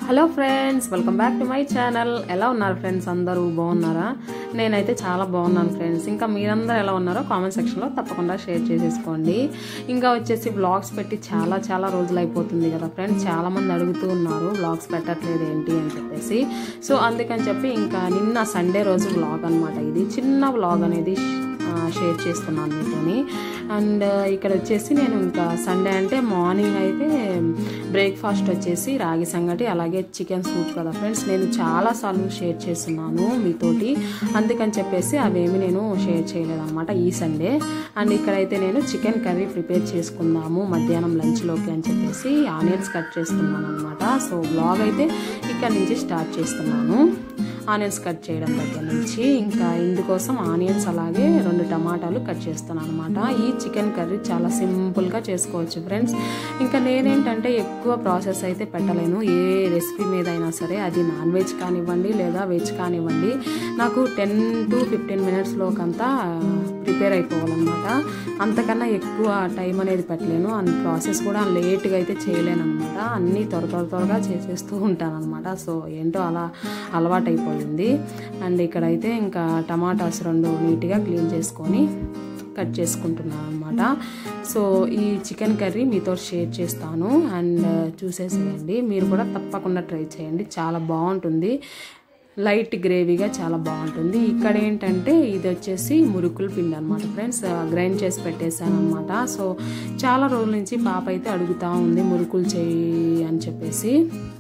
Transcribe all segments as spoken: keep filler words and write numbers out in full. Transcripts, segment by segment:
Hello friends, welcome back to my channel. ఎలా ఉన్నారు friends? అందరూ బాగున్నారా? నేనైతే చాలా బాగున్నాను ఫ్రెండ్స్. ఇంకా మీరందరూ ఎలా ఉన్నారో కామెంట్ సెక్షన్లో తప్పకుండా షేర్ చేసేసుకోండి. ఇంకా వచ్చేసి వ్లాగ్స్ పెట్టి చాలా చాలా రోజులు అయిపోతుంది కదా ఫ్రెండ్స్. చాలామంది అడుగుతూ ఉన్నారు వ్లాగ్స్ పెట్టట్లేదు ఏంటి అని చెప్పేసి. సో అందుకని చెప్పి ఇంకా నిన్న సండే రోజు వ్లాగ్ అనమాట. ఇది చిన్న వ్లాగ్ అనేది షేర్ చేస్తున్నాను మీతోని. అండ్ ఇక్కడ వచ్చేసి నేను ఇంకా సండే అంటే మార్నింగ్ అయితే బ్రేక్ఫాస్ట్ వచ్చేసి రాగి సంగటి అలాగే చికెన్ సూప్ కదా ఫ్రెండ్స్. నేను చాలాసార్లు షేర్ చేస్తున్నాను మీతోటి, అందుకని చెప్పేసి అవేమి నేను షేర్ చేయలేదు అనమాట ఈ సండే. అండ్ ఇక్కడైతే నేను చికెన్ కర్రీ ప్రిపేర్ చేసుకుందాము మధ్యాహ్నం లంచ్లోకి అని చెప్పేసి ఆనియన్స్ కట్ చేస్తున్నాను అనమాట. సో బ్లాగ్ అయితే ఇక్కడ నుంచి స్టార్ట్ చేస్తున్నాను, ఆనియన్స్ కట్ చేయడం దగ్గర నుంచి. ఇంకా ఇందుకోసం ఆనియన్స్ అలాగే రెండు టమాటాలు కట్ చేస్తాను అనమాట. ఈ చికెన్ కర్రీ చాలా సింపుల్గా చేసుకోవచ్చు ఫ్రెండ్స్. ఇంకా నేనేంటంటే ఎక్కువ ప్రాసెస్ అయితే పెట్టలేను ఏ రెసిపీ మీద అయినా సరే, అది నాన్ వెజ్ కానివ్వండి లేదా వెజ్ కానివ్వండి. నాకు టెన్ టు ఫిఫ్టీన్ మినిట్స్లోకంతా ప్రిపేర్ అయిపోవాలన్నమాట. అంతకన్నా ఎక్కువ టైం అనేది పెట్టలేను. అండ్ ప్రాసెస్ కూడా లేట్గా అయితే చేయలేను అనమాట. అన్నీ త్వర త్వర త్వరగా చేసేస్తూ ఉంటాను అనమాట. సో ఏంటో అలా అలవాటు అయిపోయింది. అండ్ ఇక్కడైతే ఇంకా టమాటాస్ రెండు నీట్గా క్లీన్ చేసుకొని కట్ చేసుకుంటున్నాను అనమాట. సో ఈ చికెన్ కర్రీ మీతో షేర్ చేస్తాను అండ్ చూసేసేయండి. మీరు కూడా తప్పకుండా ట్రై చేయండి, చాలా బాగుంటుంది. లైట్ గ్రేవీగా చాలా బాగుంటుంది. ఇక్కడ ఏంటంటే ఇది వచ్చేసి మురుకులు పిండి అనమాట ఫ్రెండ్స్. గ్రైండ్ చేసి పెట్టేశాను అనమాట. సో చాలా రోజుల నుంచి పాప అయితే అడుగుతూ ఉంది మురుకులు చేయి అని చెప్పేసి.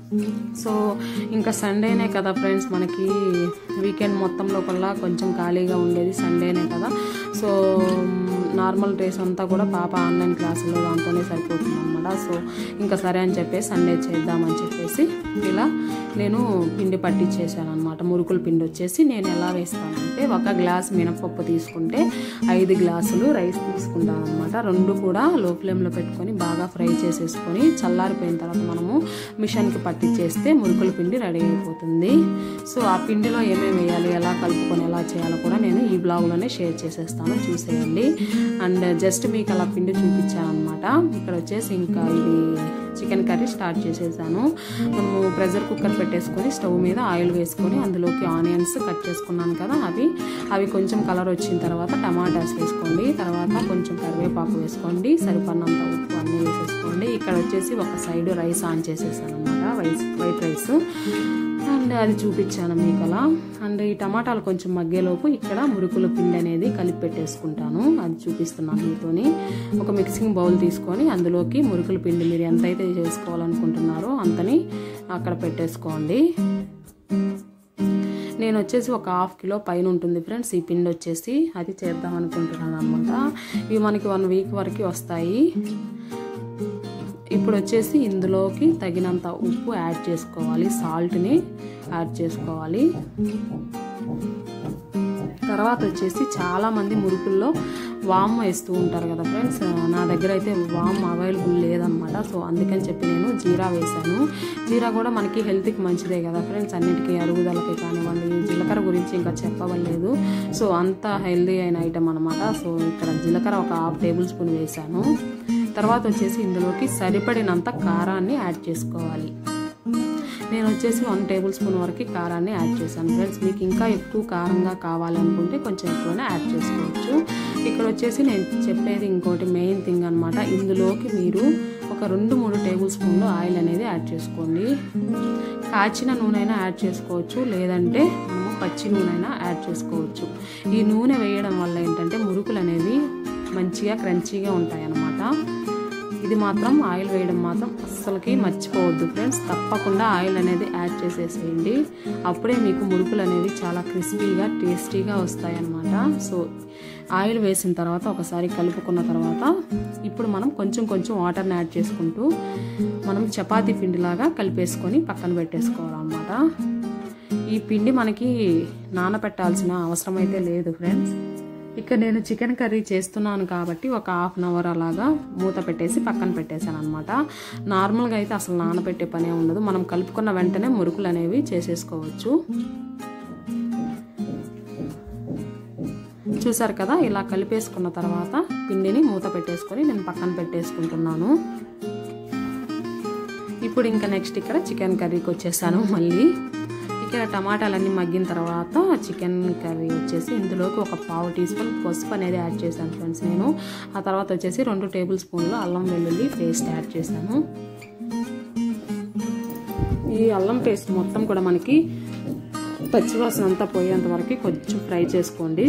సో ఇంకా సండేనే కదా ఫ్రెండ్స్, మనకి వీకెండ్ మొత్తంలో కల్లా కొంచెం ఖాళీగా ఉండేది సండేనే కదా. సో నార్మల్ డేస్ అంతా కూడా పాప ఆన్లైన్ క్లాసుల్లో దాంతోనే సరిపోతుంది అనమాట. సో ఇంకా సరే అని చెప్పేసి సండే చేద్దామని చెప్పేసి ఇలా నేను పిండి పట్టించేసాను అనమాట. మురుకుల పిండి వచ్చేసి నేను ఎలా వేస్తానంటే ఒక గ్లాస్ మినపప్పు తీసుకుంటే ఐదు గ్లాసులు రైస్ తీసుకుంటాను అనమాట. రెండు కూడా లో ఫ్లేమ్లో పెట్టుకొని బాగా ఫ్రై చేసేసుకొని చల్లారిపోయిన తర్వాత మనము మిషన్కి పట్టించేస్తే మురుకుల పిండి రెడీ అయిపోతుంది. సో ఆ పిండిలో ఏమేమి వేయాలి, ఎలా కలుపుకొని ఎలా చేయాలో కూడా నేను ఈ బ్లాగ్లోనే షేర్ చేసేస్తాను, చూసేయండి. అండ్ జస్ట్ మీకు అలా పిండి చూపించాను అనమాట. ఇక్కడ వచ్చేసి ఇంకా ఇది చికెన్ కర్రీ స్టార్ట్ చేసేసాను. మనము ప్రెషర్ కుక్కర్ పెట్టేసుకొని స్టవ్ మీద ఆయిల్ వేసుకొని అందులోకి ఆనియన్స్ కట్ చేసుకున్నాను కదా, అవి అవి కొంచెం కలర్ వచ్చిన తర్వాత టమాటాస్ వేసుకోండి. తర్వాత కొంచెం కరివేపాకు వేసుకోండి, సరిపడినంత ఉప్పు అన్నీ వేసేసుకోండి. ఇక్కడ వచ్చేసి ఒక సైడ్ రైస్ ఆన్ చేసేసాను అనమాట, వైట్ వైట్ రైస్. అండ్ అది చూపించాను మీకు అలా. అండ్ ఈ టమాటాలు కొంచెం మగ్గేలోపు ఇక్కడ మురుకుల పిండి అనేది కలిపి పెట్టేసుకుంటాను, అది చూపిస్తున్నాను మీతోని. ఒక మిక్సింగ్ బౌల్ తీసుకొని అందులోకి మురుకుల పిండి మీరు ఎంతైతే చేసుకోవాలనుకుంటున్నారో అంతని అక్కడ పెట్టేసుకోండి. నేను వచ్చేసి ఒక హాఫ్ కిలో పైన ఉంటుంది ఫ్రెండ్స్ ఈ పిండి వచ్చేసి, అది చేద్దాం అనుకుంటున్నాను అనమాట. ఇవి మనకి వన్ వీక్ వరకు వస్తాయి. ఇప్పుడు వచ్చేసి ఇందులోకి తగినంత ఉప్పు యాడ్ చేసుకోవాలి, సాల్ట్ని యాడ్ చేసుకోవాలి. తర్వాత వచ్చేసి చాలామంది మురుకుల్లో వామ్ వేస్తూ ఉంటారు కదా ఫ్రెండ్స్. నా దగ్గర అయితే వామ్ అవైలబుల్ లేదనమాట. సో అందుకని చెప్పి నేను జీరా వేసాను. జీరా కూడా మనకి హెల్త్కి మంచిదే కదా ఫ్రెండ్స్, అన్నిటికీ అరుగుదలకి కానివ్వండి. జీలకర్ర గురించి ఇంకా చెప్పవలేదు. సో అంత హెల్తీ అయిన ఐటమ్ అనమాట. సో ఇక్కడ జీలకర్ర ఒక హాఫ్ టేబుల్ స్పూన్ వేసాను. తర్వాత వచ్చేసి ఇందులోకి సరిపడినంత కారాన్ని యాడ్ చేసుకోవాలి. నేను వచ్చేసి వన్ టేబుల్ స్పూన్ వరకు కారాన్ని యాడ్ చేశాను ఫ్రెండ్స్. మీకు ఇంకా ఎక్కువ కారంగా కావాలనుకుంటే కొంచెం ఎక్కువనే యాడ్ చేసుకోవచ్చు. ఇక్కడ వచ్చేసి నేను చెప్పేది ఇంకోటి మెయిన్ థింగ్ అనమాట. ఇందులోకి మీరు ఒక రెండు మూడు టేబుల్ స్పూన్లు ఆయిల్ అనేది యాడ్ చేసుకోండి. కాచిన నూనె అయినా యాడ్ చేసుకోవచ్చు, లేదంటే మనము పచ్చి నూనె అయినా యాడ్ చేసుకోవచ్చు. ఈ నూనె వేయడం వల్ల ఏంటంటే మురుకులు అనేవి మంచిగా క్రంచీగా ఉంటాయి అన్నమాట. ఇది మాత్రం ఆయిల్ వేయడం మాత్రం అస్సలకి మర్చిపోవద్దు ఫ్రెండ్స్. తప్పకుండా ఆయిల్ అనేది యాడ్ చేసేసేయండి, అప్పుడే మీకు మురుకులు అనేవి చాలా క్రిస్పీగా టేస్టీగా వస్తాయి అన్నమాట. సో ఆయిల్ వేసిన తర్వాత ఒకసారి కలుపుకున్న తర్వాత ఇప్పుడు మనం కొంచెం కొంచెం వాటర్ని యాడ్ చేసుకుంటూ మనం చపాతీ పిండిలాగా కలిపేసుకొని పక్కన పెట్టేసుకోవాలన్నమాట. ఈ పిండి మనకి నానబెట్టాల్సిన అవసరం అయితే లేదు ఫ్రెండ్స్. ఇక్కడ నేను చికెన్ కర్రీ చేస్తున్నాను కాబట్టి ఒక హాఫ్ అన్ అవర్ అలాగా మూత పెట్టేసి పక్కన పెట్టేశాను అనమాట. నార్మల్గా అయితే అసలు నానబెట్టే పనే ఉండదు, మనం కలుపుకున్న వెంటనే మురుకులు అనేవి చేసేసుకోవచ్చు. చూసారు కదా, ఇలా కలిపేసుకున్న తర్వాత పిండిని మూత పెట్టేసుకొని నేను పక్కన పెట్టేసుకుంటున్నాను. ఇప్పుడు ఇంకా నెక్స్ట్ ఇక్కడ చికెన్ కర్రీకి వచ్చేసాను. మళ్ళీ ఇక్కడ టమాటాలన్నీ మగ్గిన తర్వాత చికెన్ కర్రీ వచ్చేసి ఇందులోకి ఒక పావు టీ స్పూన్ పసుపు అనేది యాడ్ చేశాను ఫ్రెండ్స్ నేను. ఆ తర్వాత వచ్చేసి రెండు టేబుల్ స్పూన్లు అల్లం వెల్లుల్లి పేస్ట్ యాడ్ చేశాను. ఈ అల్లం పేస్ట్ మొత్తం కూడా మనకి పచ్చివాసన అంతా పోయేంత వరకు కొంచెం ఫ్రై చేసుకోండి.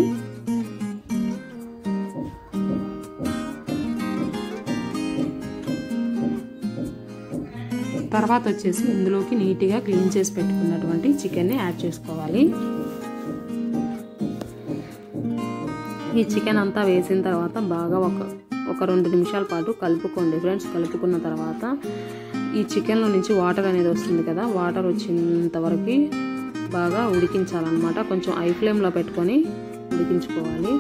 తర్వాత వచ్చేసి ఇందులోకి నీట్గా క్లీన్ చేసి పెట్టుకున్నటువంటి చికెన్ని యాడ్ చేసుకోవాలి. ఈ చికెన్ అంతా వేసిన తర్వాత బాగా ఒక ఒక రెండు నిమిషాల పాటు కలుపుకోండి ఫ్రెండ్స్. కలుపుకున్న తర్వాత ఈ చికెన్లో నుంచి వాటర్ అనేది వస్తుంది కదా, వాటర్ వచ్చేంత వరకు బాగా ఉడికించాలన్నమాట. కొంచెం హై ఫ్లేమ్లో పెట్టుకొని ఉడికించుకోవాలి.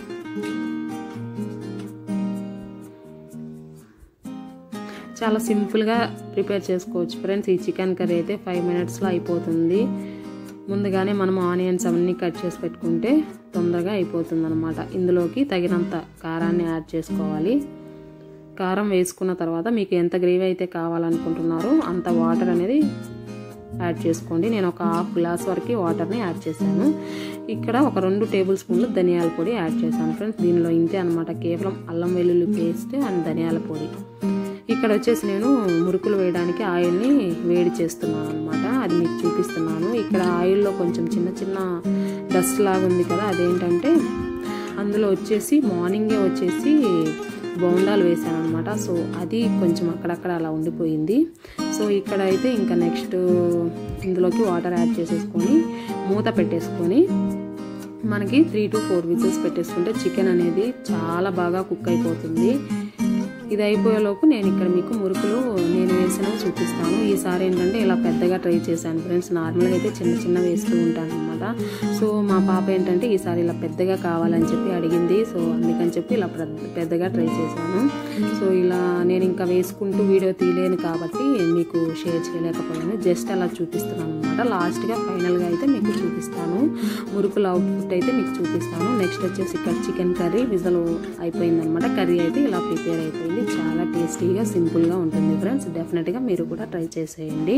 చాలా సింపుల్గా ప్రిపేర్ చేసుకోవచ్చు ఫ్రెండ్స్. ఈ చికెన్ కర్రీ అయితే ఫైవ్ మినిట్స్లో అయిపోతుంది. ముందుగానే మనం ఆనియన్స్ అవన్నీ కట్ చేసి పెట్టుకుంటే తొందరగా అయిపోతుంది అనమాట. ఇందులోకి తగినంత కారాన్ని యాడ్ చేసుకోవాలి. కారం వేసుకున్న తర్వాత మీకు ఎంత గ్రేవీ అయితే కావాలనుకుంటున్నారో అంత వాటర్ అనేది యాడ్ చేసుకోండి. నేను ఒక హాఫ్ గ్లాస్ వరకు వాటర్ని యాడ్ చేశాను. ఇక్కడ ఒక రెండు టేబుల్ స్పూన్లు ధనియాల పొడి యాడ్ చేశాను ఫ్రెండ్స్. దీనిలో ఇంతే అనమాట, కేవలం అల్లం వెల్లుల్లి పేస్ట్ అండ్ ధనియాల పొడి. ఇక్కడ వచ్చేసి నేను మురుకులు వేయడానికి ఆయిల్ని వేడి చేస్తున్నాను అనమాట. అది మీకు చూపిస్తున్నాను. ఇక్కడ ఆయిల్లో కొంచెం చిన్న చిన్న డస్ట్ లాగా ఉంది కదా, అదేంటంటే అందులో వచ్చేసి మార్నింగే వచ్చేసి బోండాలు వేసాను అనమాట. సో అది కొంచెం అక్కడక్కడ అలా ఉండిపోయింది. సో ఇక్కడ అయితే ఇంకా నెక్స్ట్ ఇందులోకి వాటర్ యాడ్ చేసేసుకొని మూత పెట్టేసుకొని మనకి త్రీ టు ఫోర్ విజిల్స్ పెట్టేసుకుంటే చికెన్ అనేది చాలా బాగా కుక్ అయిపోతుంది. ఇది అయిపోయేలోపు నేను ఇక్కడ మీకు మురుకులు నేను వేసినవి చూపిస్తాను. ఈసారి ఏంటంటే ఇలా పెద్దగా ట్రై చేశాను ఫ్రెండ్స్. నార్మల్గా అయితే చిన్న చిన్న వేస్తూ ఉంటాను అనమాట. సో మా పాప ఏంటంటే ఈసారి ఇలా పెద్దగా కావాలని చెప్పి అడిగింది. సో అందుకని చెప్పి ఇలా పెద్దగా ట్రై చేశాను. సో ఇలా నేను ఇంకా వేసుకుంటూ వీడియో తీయలేను కాబట్టి మీకు షేర్ చేయలేకపోయాను. జస్ట్ అలా చూపిస్తున్నాను అనమాట. లాస్ట్గా ఫైనల్గా అయితే మీకు చూపిస్తాను. మురుకుల అవుట్పుట్ అయితే మీకు చూపిస్తాను. నెక్స్ట్ వచ్చేసి ఇక్కడ చికెన్ కర్రీ విజల్ అయిపోయిందనమాట. కర్రీ అయితే ఇలా ప్రిపేర్ అయిపోయింది. చాలా టేస్టీగా సింపుల్గా ఉంటుంది ఫ్రెండ్స్. డెఫినెట్గా మీరు కూడా ట్రై చేసేయండి.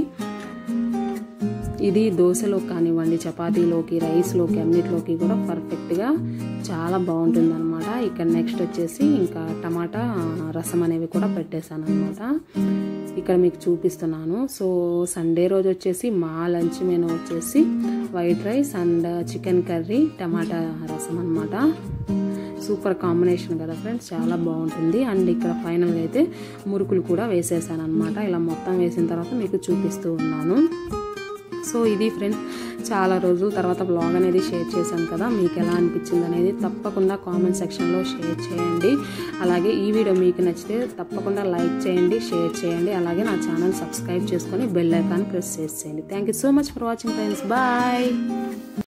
ఇది దోశలో కానివ్వండి, చపాతీలోకి, రైస్లోకి, అన్నిటిలోకి కూడా పర్ఫెక్ట్గా చాలా బాగుంటుంది అనమాట. ఇక్కడ నెక్స్ట్ వచ్చేసి ఇంకా టమాటా రసం అనేవి కూడా పెట్టేశాను అనమాట. ఇక్కడ మీకు చూపిస్తున్నాను. సో సండే రోజు వచ్చేసి మా లంచ్ మెనూ వచ్చేసి white rice and chicken curry, tomato rasam అనమాట. సూపర్ కాంబినేషన్ కదా ఫ్రెండ్స్, చాలా బాగుంటుంది. అండ్ ఇక్కడ ఫైనల్గా అయితే మురుకులు కూడా వేసేసాను అనమాట. ఇలా మొత్తం వేసిన తర్వాత మీకు చూపిస్తూ ఉన్నాను. సో ఇది ఫ్రెండ్స్, చాలా రోజుల తర్వాత బ్లాగ్ అనేది షేర్ చేశాను కదా, మీకు ఎలా అనిపించింది అనేది తప్పకుండా కామెంట్ సెక్షన్లో షేర్ చేయండి. అలాగే ఈ వీడియో మీకు నచ్చితే తప్పకుండా లైక్ చేయండి, షేర్ చేయండి. అలాగే నా ఛానల్ సబ్స్క్రైబ్ చేసుకొని బెల్ ఐకాన్ ప్రెస్ చేసేయండి. Thank you so much for watching friends. Bye.